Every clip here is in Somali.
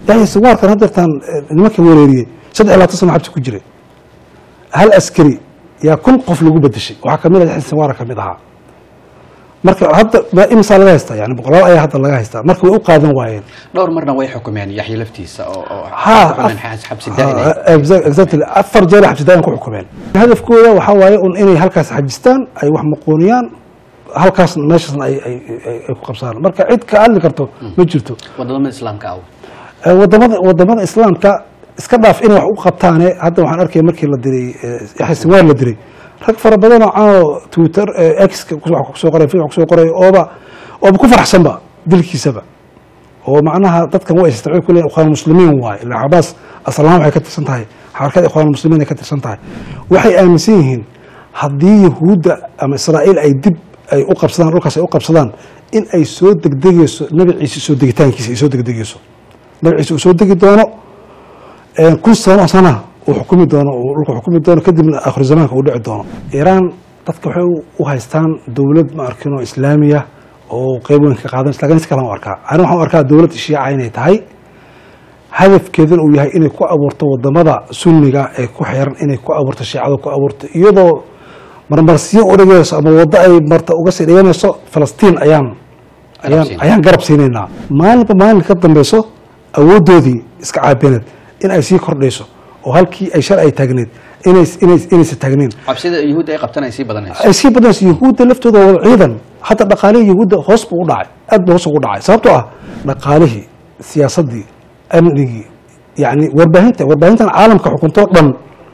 يعني سوار كان هدرتان المكان وريري صدق لا تصنع حبس كجري هل أسكري يا كل قف لجوب الدشي وحكمل يحس سوار كمدها مركب هذا ما إمسا لا يستا يعني بقرا أي هذا لا يستا مركب وقادم واين دور مرنا way حكمان يحيى لفتيس أو حبس الدائري exactly أفر جاري حبس الدائري كل حكمان الهدف كله وحواي إني هالكاس حجستان أي واحد مقونيان هالكاس ماشي أي قبصان مركب عيد كأن كرتو مجرتو وضمن الإسلام كأو وضمن الإسلام كإسكنداف إنه حقوق قبطانة هذا وحن أركي مركي لدري يحيى سوار لدري رك فربنا على تويتر اكس كسو قري في كسو قري او بكفر حسن با دلكي سبا ومعناها dadkan way isticmaal kulay ikhwan muslimiin waay ila Abbas asalaam waxay ka tirsan tahay xarakada ikhwan muslimiin ka tirsan tahay waxay aaminsan yihiin hadii yahuuda ama Israa'iil ay dib ay u qabsadaan dhulkaas ay u qabsadaan in ay soo degdegayso nabi ciise soo degitaankiisa ay soo degdegayso nabi ciise soo degi doono kun sano وحكومي دونه وحكومي دونه كدب آخر زمان كودع دونه إيران تذكر وهايستان دولة ما أركنه إسلامية وقيبون كقاعدة لكن نتكلم أركان أنا وحنا أركان دولة الشيعة عيني تهاي هدف كذا وياها إني كو أبورت والضمضة سنة كو حيرن إني كو أبورت الشيعة وكو أبورت يضو مرمرسيين أورجيس أما وضعي مرت وقص اليوم فلسطين أيام قرب سنينا ما نقدم بيسو أودودي إسكعابينت إن أي شيء كرديسو وهالكي أي شرع أي تجنيد إنس التجنيد. عبسيد يهود أي قبتنا يسيب بدناس. يسيب بدناس يهود لفته ده أيضا حتى نقاله يهود هصب وضعي أد هصب وضعي سببته نقاله سياسة دي أمني يعني وربهنت العالم كحكومة ضمن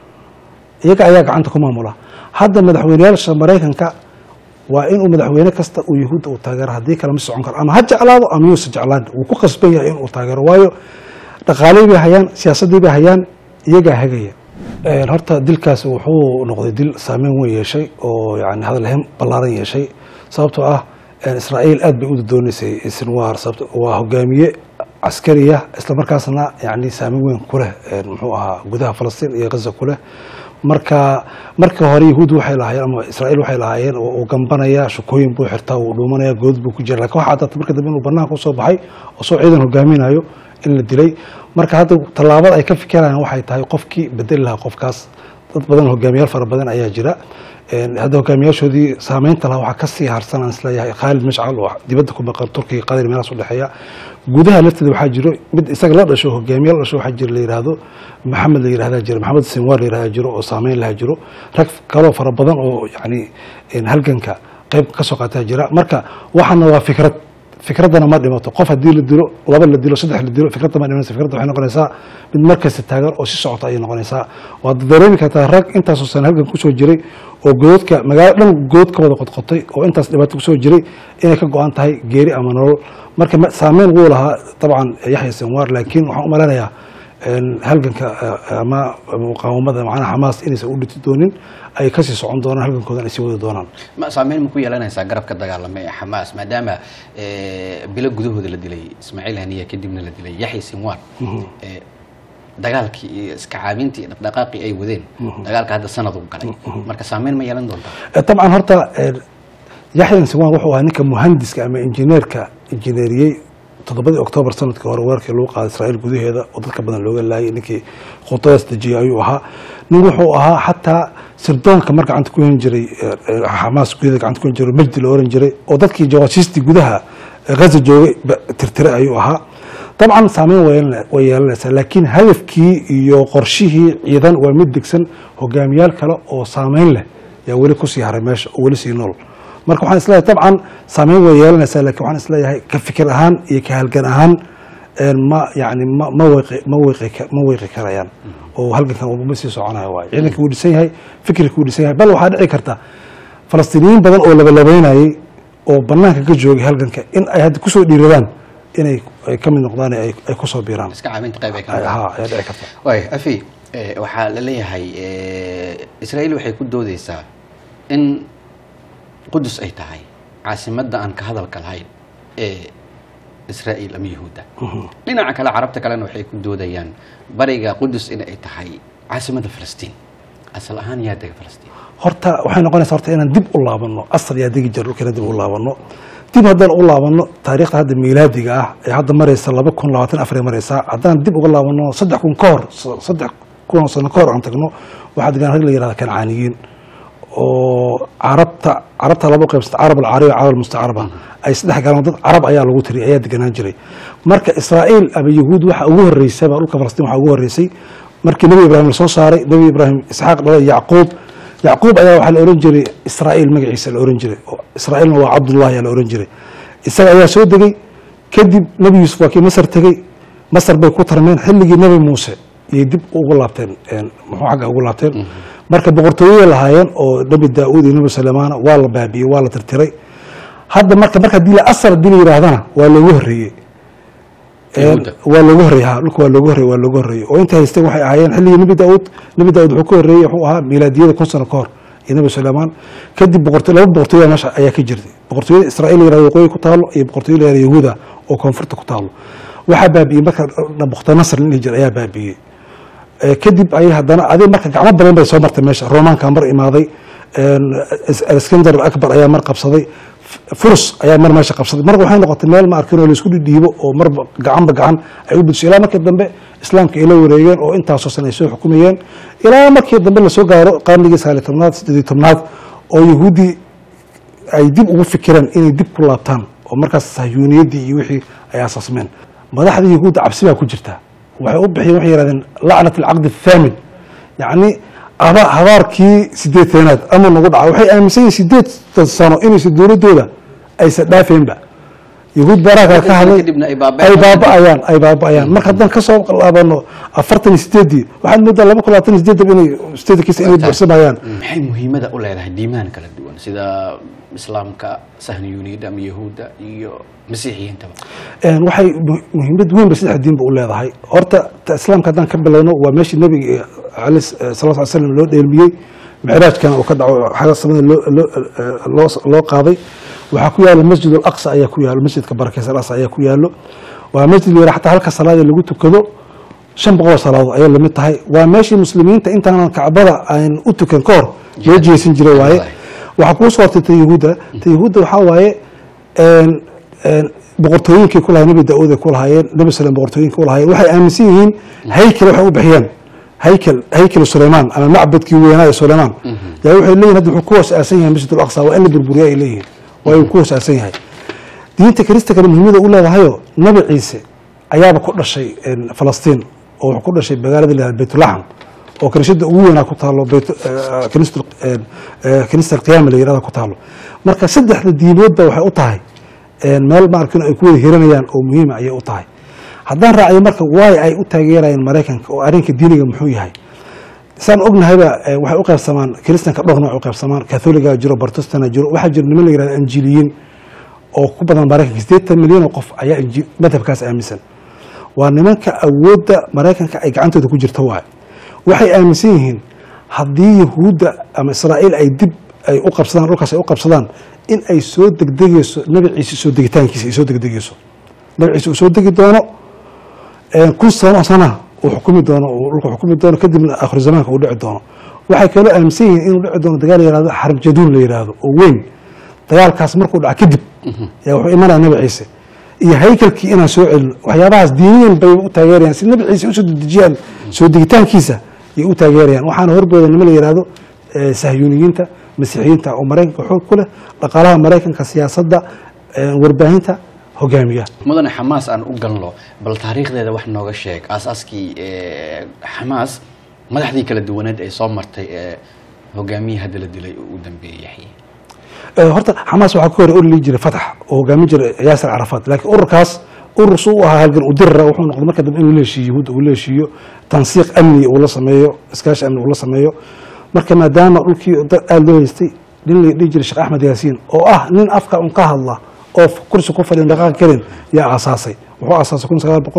يقع عندكم معمولة هذا مدحوينيال الشماليين كا وإنه مدحوينه كست ويهود وتاجر هذيك لما سعنكر أما هج على أم يوسف على وكقص بيا إنه وتاجر وايو نقاله بهيان سياسة دي بهيان يجا هجية الهرتا دل كاس وحو نقضي دل سامين ويا شيء أو يعني هذا الهم بلارين شيء صابته إسرائيل أد بيقود دوني سنوار صابته وهجامية عسكرية إسلام مركزنا يعني سامين وين كله محوها جودها فلسطين هي غزة كله مركا هوري يهود وحي لهايين أما إسرائيل وحي لهايين وجنبنا شكوين بو حرتا ودومنا جود بو كجر لك واحد مركا دبين وبرناك وصوب حي وصوب عيدا هجامين أيو إن الدليل marka hadda talaabada ay ka fikirayaan waxay tahay qofkii bedel lahaa qofkaas dad badan hogaamiyaal fara badan ayaa jira hadda hogaamiyaashoodii saameynta lahaa waxa ka sii harsanaan isla yahay Khalid Mashcal oo dibadda ku maqan Turkiga qadar meelaas u dhaxeeya gudaha lafteeda waxa jiro mid isaga la dhasho hogaamiyaal dhasho waxa jira la yiraahdo Maxamed la yiraahdo jira Maxamed Sinwar la yiraahdo jiro oo saameyn lahaa jiro rag kale fara badan oo yani halganka qayb ka soo qaata jira marka waxana waa fikradana ma dhimato qof hadii la dilo laba la dilo saddex la dilo fikradda ma dhimato fikradda waxay noqonaysaa mid markaas taageer oo si socota ay noqonaysaa waa dareemi kartaa rag intaas oo sano halkan ku soo jiray oo goodka magaalada dhan goodka wada qodqotay oo intaas dhibaato ku soo jiray inay ka go'an tahay geeri ama nolol marka saameyn uu lahaa طبعا Yaxya Sinwar laakiin waxaan u maleynayaa halganka ama muqaawamada macnaha Xamaas inaysan u dhiti doonin ay ka sii socon doonaan halgankooda ay sii wada doonaan ma saameyn ma ku yeelanaysaa garabka dagaalamay Xamaas maadaama bilo gudahooda la dilay Ismaaciil Haniya kadibna la dilay Yaxya Sinwar dagaalkii iska caabintii dhaqdhaqaaqii ay wadeen dagaalka hadda sanad u galay marka saameyn ma yeelan doontaa طبعا horta Yaxya Sinwar wuxuu ahaa ninka muhandiska ama injineeriyay 7 أكتوبر سنة كهرباء لوقا إسرائيل جودي هذا وضلك بدن لوجا لاي نكى خطايا استجيا أيوها نروحوها حتى سردان كمرك عند كون جري حماس جودك عند كون جري مجد الأورن جري وضلك جواسيستي جودها غزة جو ترترى أيوها طبعا سامين ويالنا لكن هدف كي يقرشه أيضا ومدكسن هو جاميال كلا أو سامين له يا ولي كوسي هرماش ولي سينول marka waxaan isleeyahay طبعا saameyn way yeelanaysaa laakiin waxaan isleeyahay ka fikir ahaan iyo ka halgan ahaan ma weeqi karayaan oo halgankan uu ma sii soconayo waay ciidanka uu dhisan yahay fikirka uu dhisan yahay bal waxaa dhici karta Falastiiniyiin badan oo labalabeynayay oo banaanka ka joogay halganka in ay hadda ku soo dhiiradaan inay ka mid noqdaan ay ku soo biiraan iska caabinta qayb ay ka ay dhici karta way afi waxa la leeyahay Israa'iil waxay ku doodaysaa in قدس أي تاعي عاصمة أن كهذا الكلام إسرائيل أم يهودا لنا عكلا عربتك لأنه حيكون دوديان بريجا قدس إن أي تاعي عاصمة فلسطين أصل أهان يادك فلسطين هرتا وحين قلنا صارت أنا دب الله بنو أصل يادك جرو كنا دب الله بنو dib haddaan u laabano taariikhda hadda miilaadiga ah ee hadda maraysa 2024 maraysa haddaan dib uga laabano 3,000 ka hor 3,000 sano ka hor aan tagno waxaa degan rag la yidhahda kancaaniyiin oo carabta laba qaybsata carab alcarabi carab almustacaraba ay saddex galaan dad carab ayaa lagu tiri ayaa deganaan jiray marka israa'iil ama yahuud waxa ugu horeysay baa dhulka falastiin waxa ugu horeysay markii nabi ibraahim la soo saaray nabi ibraahim isxaaq dhalay yacquub ayaa waxaa la oran jiray israa'iil magaciisa la oran jiray israa'iilna waa cabdullah ayaa la oran jiray isaga ayaa soo degay kadib nabi yuusuf waa kii masar tegey masar bay ku tarmeen xilligii nabi muuse iyo dib ugu laabteen muxuu xagga ugu laabteen marka boqortooyada lahaayeen oo nabi daa'uud iyo nabi suleymaan waa la baabiyey waa la tirtiray hadda marka dii la asar dii la yiraahdana waa loogu horeeyay waa loogu horeeyay dhulka waa loogu horeeyay oo inta haystay waxay ahaayeen xilligii nabi daa'uud wuxuu ka horeeyay wuxuu ahaa miilaadiyada 1,000 sano ka hor iyo nabi suleymaan kadib laba boqortooyo meesha ayaa ka jirtay boqortooyada israa'iil yiraahdo waqooyi ku taalo iyo boqortooyada yahuuda oo koonfurta ku taalo waxa baabiyey marka boqortooy nasr la jir ayaa baabiyey kadib ay haddana aday marka gacmo badan bay soo martay meesha Roomaanka mar imaaday Iskandar al-Akbar ayaa mar qabsaday Furs ayaa mar meesha qabsaday marka waxay noqotay meel ma arkin oo la isku dhiibo oo mar gacan ay u bulshada ilaa markii dambe islaamka ay la wareegeen oo intaas oo sano ay soo xukumayeen ilaa markii dambe la soo gaaro qarnigii 19aad 18aad oo yahuudi ay dib ugu fikireen inay dib ku laabtaan oo markaas sahyuuniyadii iyo wixii ay asaasmeen madaxda yahuudi cabsi baa ku jirta waxay u bixiyeen waxay yiraahdeen lacnat al-aqd al-thamin yani habaarkii 8aad ama nagu dhaca waxay aaminsan yihiin 8 sano inay dowladooda ay sadhaafeenba yahuud baraka ka hadlay ay baaba'ayaan marka haddaan ka soo laabano 48 waxaad moodaa 2028 inay statekiisa inay bursanayaan maxay muhiimada u leedahay diimaan kala duwan sida islaamka sahniyuuniyada ama yahuuda iyo masiixiyiinta waxay muhiimad weyn bas saddex diin u leedahay horta islaamka haddaan ka bilowno waa meeshii nabiga sallallahu alayhi wasallam loo dheelmiyey micraajkana uu ka dhaco xaga samada loo qaaday waxaa ku yaala masjid al-aqsa ayaa ku yaalo masjidka barakeysan al-aqsa ayaa ku yaalo waa masjid la xataa halka salaada lagu tukado 500 salaadood ayaa lamid tahay waa meeshii muslimiinta intaan kacbada aan u tukan ka hor loo jeesin jiray waaye waxa ku soo hortay yahuuda waxa waaye boqortooyinkii ku lahaayeen nabi daa'uud ku lahaayeen nabi sallam boqortooyinkii ku lahaayeen waxay aaminsan yihiin haykal waxay u bixiyeen haykal Suleymaan ama macbadkii weynaa ee Suleymaan yaa waxay leeyihiin hadda wuxuu ku wasaasan yahay masjid al-aqsa waa in la burburiyo ay leeyihiin way ku wasaasan yahay diinta kristaanka muhiimada u leedahay nabi ciise ayaaba ku dhashay Falastiin oo wuxuu ku dhashay magaalada la Baytulaxam oo kaniisada ugu weynaa ku taalo kaniisada qiyaamada la yiraahdo ku taalo marka saddexda diimoodba waxay u tahay meel ma arkin ay ku wada hiranayaan oo muhiim ah ay u tahay haddaan raaciyo marka way ay u taageerayaan Mareykanka oo arrinka diiniga muxuu yahay saan ognahayba waxay u qaybsamaan kristaanka dhowr nooc u qaybsamaan Catholiga jiro Protestanta jiro waxa jiro niman la yiraahdo Anjiliyiin oo ku badan Mareykanka 8 milyan oo qof ayaa madhabkaas aaminsan waa nimanka awoodda Mareykanka ay gacantooda ku jirto waxay aaminsan yihiin haddii yahuuda ama Israa'iil ay dib ay u qabsadaan dhulkaas ay u qabsadaan in ay soo degdegayso nabi ciise soo degitaankiisa ay soo degdegayso nabi ciise uu soo degi doono 1,000 sano uu xukumi doono oo dhulka xukumi doono kadibna aakhir zamaanka uu dhici doono waxay kale aaminsan yihiin inuu dhici doono dagaal yiraahdo xarb jaduun la yiraahdo oo weyn dagaalkaas markuu dhaco kadib yaa wuxuu imanaa nabi ciise iyo haykalkii inaan soo celino waxyaabahaas diiniyan bay u taageerayaan si nabi ciise u soo dejiyaan soo degitaankiisa ay u taageerayaan waxaana horbooda niman la yiraahdo sahyuuniyiinta masiixiyiinta oo Mareykanka xoog ku leh dhaqaalaha Mareykanka siyaasadda warbaahinta hogaamiya mudane Xamaas aan u galno bal taariikhdeeda wax nooga sheeg asaaskii Xamaas madaxdii kala duwaneed ay soo martay hogaamiyaha hadda la dilay uu dambeeyay horta Xamaas waxa ku hor u jiray Fatax oo hogaamin jiray Yaasir Arafat laakiin ururkaas urur soo ahaa halkan u dirra wuxuu noqday marka dib inuu leeshiyo yahuud uu leeshiyo tansiiq amni uu la sameeyo iskaashi amni uu la sameeyo marka maadaama dhulkii aad loo haystay nin la dhigi jiray Sheekh Axmed Yaasiin oo nin afka un ka hadla oo kursi ku fadhiyo dhaqan karin yaa asaasay wuxuu asaasay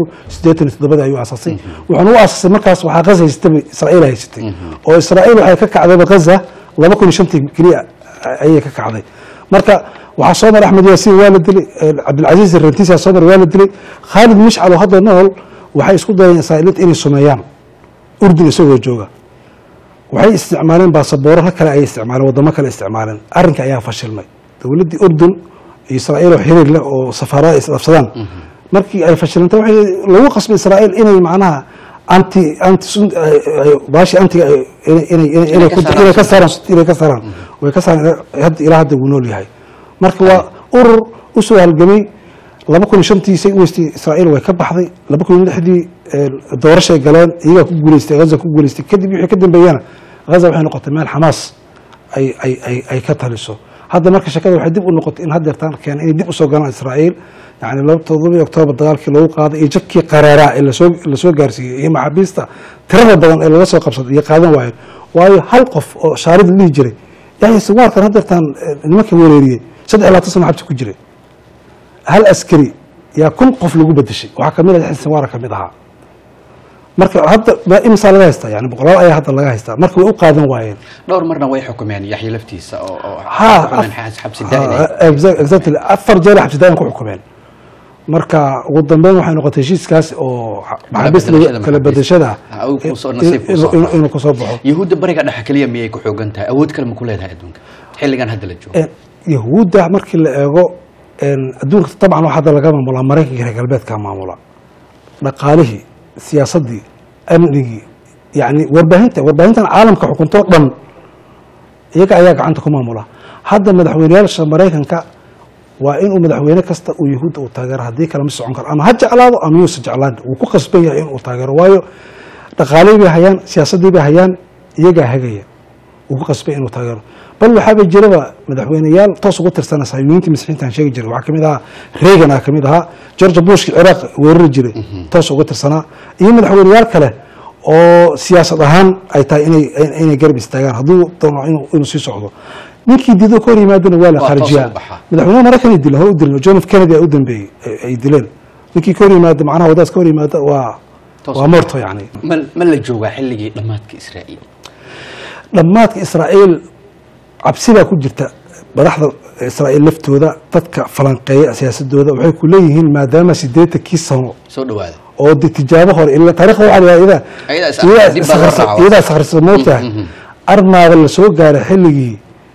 1987 ayuu asaasay wuxuu u asaasay markaas waxa Gaza haystay Israa'iil haystay oo Israa'iil waxay ka kacday Gaza 2005 kaliya ayay ka kacday marka waxa soo maray Axmed Yaasiin waa la dilay Cabdul Aziz Rantiis soo maray waa la dilay Khalid Mishcal oo hadda nool waxay isku dayeen Israa'iil inay sameeyaan Urdun isagoo jooga waxay isticmaaleen baasaboorro kale ay isticmaaleen wadamo kale isticmaaleen arrinka ayaa fashilmay dawladii Urdun إسرائيل وحرير له وسفراء إسرائيل markii ay fashilantay waxay lagu qasbay Israa'iil inay macnaha anti baashi anti inay ka saaraan way ka saaraan hadda ilaa hadda uu nool yahay marka waa urur u soo halgamay 2005 westi Israa'iil way ka baxday 2006 doorashay galeen iyaga ku guuleystay Gaza ku guuleystay kadib wixii ka dambeeyana Gaza waxay noqotay meel Hamas ay ka taliso hadda marka shakada waxay dib u noqotay in hadda tan keen in dib u soo galaan Israa'iil يعني لو تضرب أكتوبر دغالك لو قاضي يجكي قرارات اللي سو جارسي هي محابيستا ترى بدن اللي سو قبصت يقادن واحد واي حلقف شارد اللي يجري يعني سوار كان هذا كان المكي وريري صدق لا تصنع حبس كجري هل أسكري يا كل قف لجوب الدشي وحكمل الحين سوار كمدها marka hadda ba imsa laga haysta yani boqolaal ay hadda laga haysta marka way u qaadan waayeen dhowr marna way xukumeen Yaxya laftiisa oo xabsi exactly afar jeer xabsi daayin ku xukumeen marka ugu dambeyn waxay noqotay heshiiskaas oo maxaabiis kala badashada inuu ku soo baxo yahuudda bariga dhexe kaliya miyay ku xoogan tahay awood kale ma ku leedahay adduunka xilligan hadda la joogo yahuudda markii la eego adduunka tabcan waxa hadda laga maamulaa Mareykanka iyo galbeedka maamula dhaqaalihii siyaasadii amnigii yani warbaahintan caalamka xukunto dhan iyaga ayaa gacanta ku maamula hadda madaxweynayaasha Mareykanka waa in uu madaxweyne kasta uu yahuud uu taageero hadii kala ma socon karo ama ha jeclaado ama uu jeclaan uu ku qasban yahay in uu taageero waayo dhaqaalay bay hayaan siyaasadii bay hayaan iyaga hagaya uu ku qasban inuu taageero bal waxa jiraba madaxweynayaal toos ugu tirsan sayniintii masxiintan sheegi jiray waxa kamid ah Reagan kamid ah George Bush Iraq weerari jiray toos ugu tirsanaa iyo madaxweynayaal kale oo siyaasad ahaan ay tahay inay garab istaagaan haduu doono inuu sii socdo ninkii diido ka yimaadana waa la kharjiyaa madaxweynaha Mareykanka dilay oo dilay John F Kennedy ay u dambeeyay ay dileen ninkii ka yimaado macnaha wadaas ka yimaado waa marto yani ma la jooga xilligii dhamaadka Israa'iil dhamaadka Israa'iil cabsida ku jirta madaxda Israa'iil laftooda dadka falanqeeya siyaasadooda waxay ku leeyihiin maadaama 80 sano soo dhawaada oo tijaabo hore ilaa taariikhda waxa la yiraahdaa iyada saxarso moogtahay armaada la soo gaaray xilligii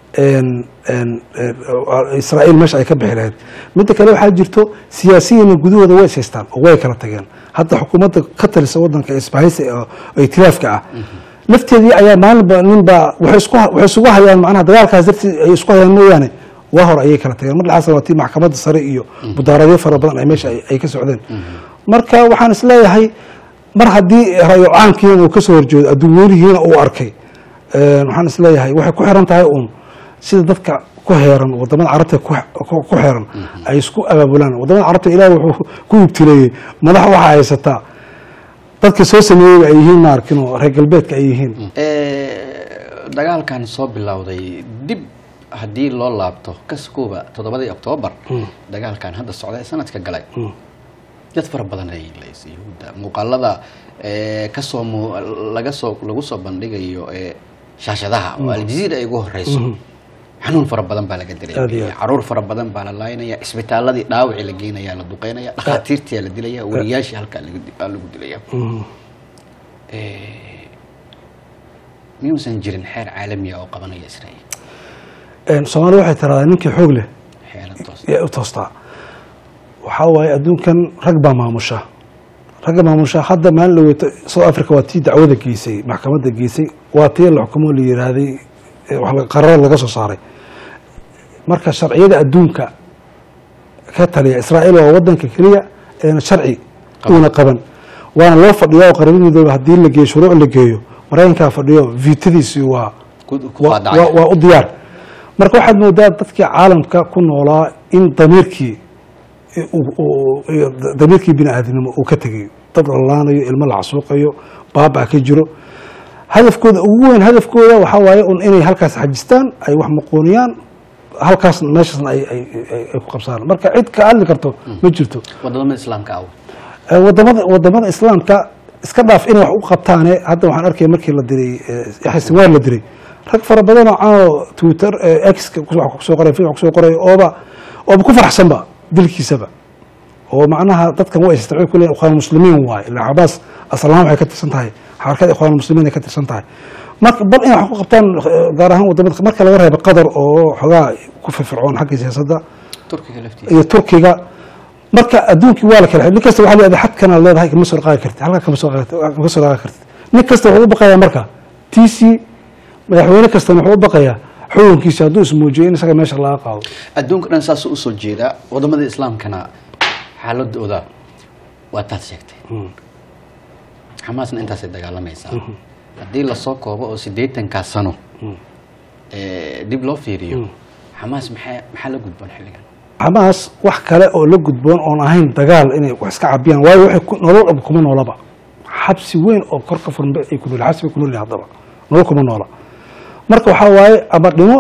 إسرائيل مش أي كبح لهاد متى كلام حاجة جرتو سياسيا الجذور ذوي سيستان وواي كلا تجان حتى حكومات قتل سودان كإسبانيس ائتلاف كأ لفت هذه أيام ما نبى وحسقوها يعني معناها ضياع كهزت يسقوها يعني يعني وهر أي كلا تجان مر العصر وتي محكمة الصريئية بدارية فربنا أي مش أي كسعودين مركا وحنا سلاي هاي مرة دي رأي عام كين وكسر جود الدولي هنا أو أركي وحنا سلاي هاي وحكو حرام تاعي sida dadka ku heeran wadamada carabta ku heeran ay isku abaabulaan wadamada carabta ilaahay wuxuu ku ibtileeyay madax waxa haysata dadka soo sameeyay ay yihiin markino reer galbeedka ay yihiin dagaalkan soo bilowday dib hadii loo laabto kaskooba 7 Oktoobar dagaalkan hadda socday sanadka galay dad fara badan ay leeysay yahuuda muuqaalada lagu soo bandhigayo shaashadaha oo Al-Jazeera ay ugu horeyso xanuun fara badan baa laga dareemay caruur fara badan baa la laaynaya isbitaaladii dhaawaci la geenaya la duqeynaya dhaqaatiirtii la dilaya wariyaashii halka lagu dilaya miyuusan jirin xeer caalami ah oo qabanaya Israa'iil Soomaaliya waxay tiraahdaa ninkii xoog leh ee toosta waxa waaye adduunkan rag baa maamusha hadda maalin laweyto South Africa waa tii dacwada geysay maxkamadda geysay waa tii la xukumo la yiraahday wax qarar laga soo saaray marka sharciyada adduunka ka taliya Israa'iil waa wadanka kaliya ee sharci una qaban waana loo fadhiyo qaranimada hadii la geeyo shuruuc la geeyo Mareykanka fadhiyo vitadiisi waa u diyaar marka waxaad moodaa dadka caalamka ku noolaa in damiirkii bini'aadanimo uu ka tagay dad laanayo ilmo la casuuqayo baaba ka jiro hadafkooda ugu weyn waxa waaye inay halkaas xajistaan ay wax maqooniyaan halkaas meeshasna ay ku qabsaan marka cid ka hadli karto ma jirto wadamada islaamka iska dhaaf inay wax u qabtaan hadda waxaan arkay markii la diray Yaxya Sinwaar la diray rag fara badan oo Twitter X wax ku soo qoray oo ku faraxsanba dilkiisaba oo macnaha dadkan way isticmaal ku leeyahay ikhwaan muslimiin waay ilaa Abbas aslan waxay ka tirsan tahay xarkada ikhwaan muslimiin ka tirsan tahay marka bal in wax ku qabtaan gaar ahaan wadamada marka laga reebo qadar oo xogaa ku firfircoon xagga siyaasadda iyo Turkiga marka adduunkii waa la kala xidhay kasta waxa leedahay xad kana leedahay kama soo qaadi kartid halka kama soo qaadi kartid nin kasta wuxuu u baqayaa marka TC madaxweyne kasta wuxuu u baqayaa xukunkiisa hadduu ismuujiyo in isaga meesha laga qaado adduunka dhan saas u soo jeeda wadamada islaamkana xaaladooda waa taad sheegtay xamaasna intaasay dagaalamaysaa haddii lasoo koobo oo 80 sano dib loo fiiriyo xamaas maxaa la gudboon xilligan xamaas wax kale oo la gudboon oon ahayn dagaal inay wax iska cabiyaan waayo waxay nolol kuma noolaba xabsi weyn oo kor ka furan ay ku nool xabsi ku nool hadaba nolol kuma noola marka waxa waaye ama dhimo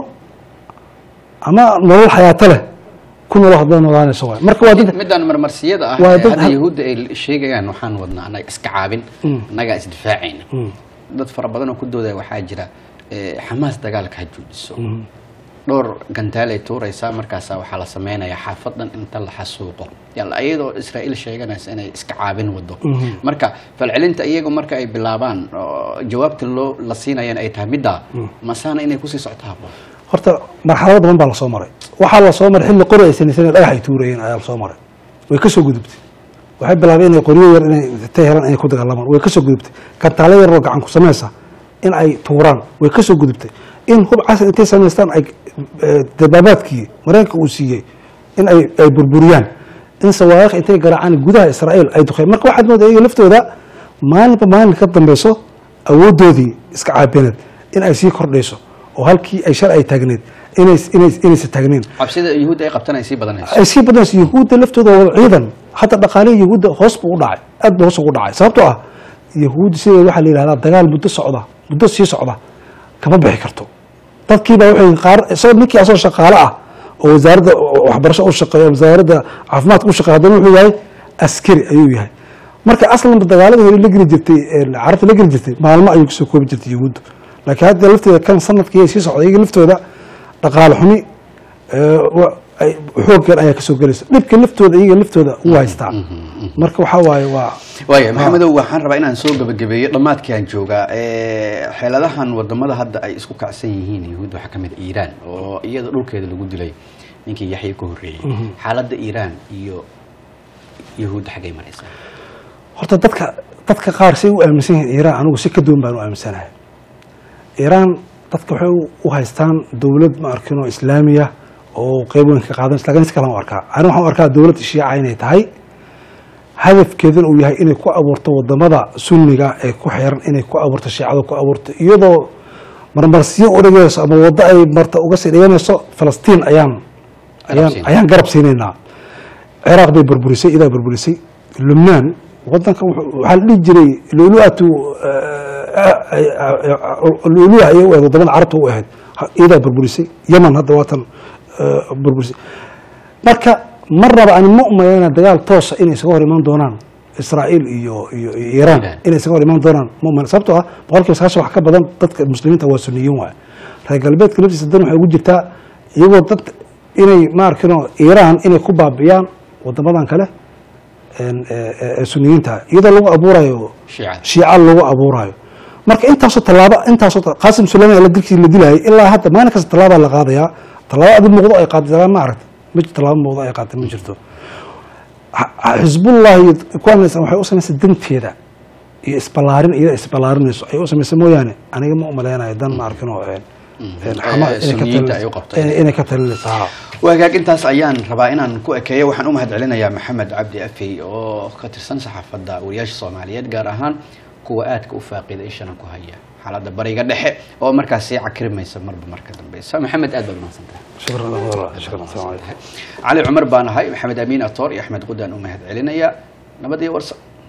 ama nolol xayaato leh ku nool hadaba noolaanayso waaye marka waa midaan marmarsiyada ah hada yahuudda ay sheegayaan waxaan wadnaa anaga iska caabin anaga isdifaacayna dad fara badan oo ku dooday waxaa jira xamaas dagaalka ha joojiso dhowr gantaal ay tuuraysaa markaasa waxaa la sameynayaa xaafadan inta la xasuuqo yalla iyadoo Israa'iil sheeganaysa inay iska caabin wado marka falcelinta iyagu marka ay bilaabaan jawaabta la siinayaan ay tahay midda masaana inay ku sii socotaa horta marxalado badan baa la soo maray waxa la soo maray xilli qori ay sanaysan dhagax ay tuurayeen ayaa la soo maray way ka soo gudubtay waxay bilaabeen inay qoriyo yar inay teheran ay ku dagaalamaan way ka soo gudubtay kantaale yar oo gacan ku sameeysa in ay tuuraan way ka soo gudubtay in hub casri intay samaystaan ay dabaabadkii mareenka uu siiyay in ay burburiyaan in sawaariikh intay garaacaan gudaha Israa'iil ay duqeen marka waxaad moodaa laftooda maalin ka dambayso awoodoodii iska caabineed in ay sii kordhayso oo halkii ay sharci taagneed inay taagneed cabsida yahuudda ay qabtaan ay sii badanayso yahuudda laftooda waa ciidan hatta dhaqaalaha yahuudda hoos buu u dhacay aad buu hoos ugu dhacay sababtoo ah yahuud sidoo waxa la yiraahdaa dagaal muddo sii socda kama bixi karto dadkiiba waxay qaar soo ninkii asoo shaqaale ah oo wasaaradda waxbarasho u shaqeeyo wasaaradda caafimaadka u shaqeeyo hadana wuxuu yahay askari ayuu yahay marka aslan dagaalada hore la geli jirtay carabta la geli jirtay maalmo ayuu ku soo koobi jirtay yahuud laakiin hadda lafteeda kan sanadkii sii socday iyaga laftooda dhaqaale xumi xooggan ayaa kasoo gelaysa dhibka laftooda iyaga laftooda u haystaa marka waxa waaye maxamedow waxaan rabaa inaan soo gabagabeeyo dhammaadkii aan joogaa xeeladahan wadamada hadda ay isku kacsan yihiin yahuud waxaa ka mid Iiraan oo iyada dhulkeeda lagu dilay ninkii Yaxya ka horreeyay xaaladda Iiraan iyo yahuud xagay maraysaa horta dadka qaar say u aaminsan yihiin Iiraan anigu si ka duwan baan u aaminsanahay Iiraan dadka waxay u haystaan dawlad ma arkino islaamiya oo qayb weyn ka qaadanaysa laakiin iska lama arkaa anigu waxaan arkaa dawlad shiica inay tahay hadafkeedan uu yahay inay ku abuurto wadamada sunniga ee ku xiran inay ku abuurto shiicada ku abuurto iyadoo marmarsiyo u dhigayso ama wada ay marta uga sii dhiganayso Falastiin ayaan garab siinaynaa Ciraaq bay burburisay idaa burburisay Lubnaan wadanka waxa la dhigi jiray luuluha ay wadamada carabta u ahayd idaa burburisay Yemen hadda waatan burburisay marka marnaba aan mu'minayna dagaal toos inay isaga hor iman doonaan Israa'iil iyo Iiraan inay isaga hor iman doonaan mu'min sababtoo ah boqolkiiba 90 wax ka badan dadka muslimiinta waa sunniyiin waay reer galbeedka laftiisa dan waxay ugu jirtaa iyagoo dad inay ma arkino Iiraan inay ku baabiyaan wadamadan kale sunniyiinta iyadoo lagu abuurayo shiica lagu abuurayo marka intaasoo Qaasim Sulaymaan la dilay ilaa hadda maalin kasta talaaba la qaadaya talaaba aad muuqdo ay qaadayaan ma aragtay mid talaaba muuqdo ay qaatay ma jirto Xisbullah kuwaanaysan waxay u sameysay danteeda iyo isbalaarinayso ay u sameysay mooyaane aniga ma u maleynayo dan ma arkino inay ka talinaysaa wagaag intaas ayaan rabaa inaan ku ekeeyo waxaan u mahadcelinayaa Maxamed Cabdi Afey oo ka tirsan saxaafadda wariyaasha Soomaaliyeed gaar ahaan kuwa aadka u faaqiida ishana ku haya xaaladda bariga dhexe oo markaas si cakrimaysa marka dambaysa Maxamed aad baad mahadsantahay shukran Ali Umar baan ahay Maxamed Amiin Atoor iyo Axmed Qudaan u mahadcelinaya nabad iyo warsa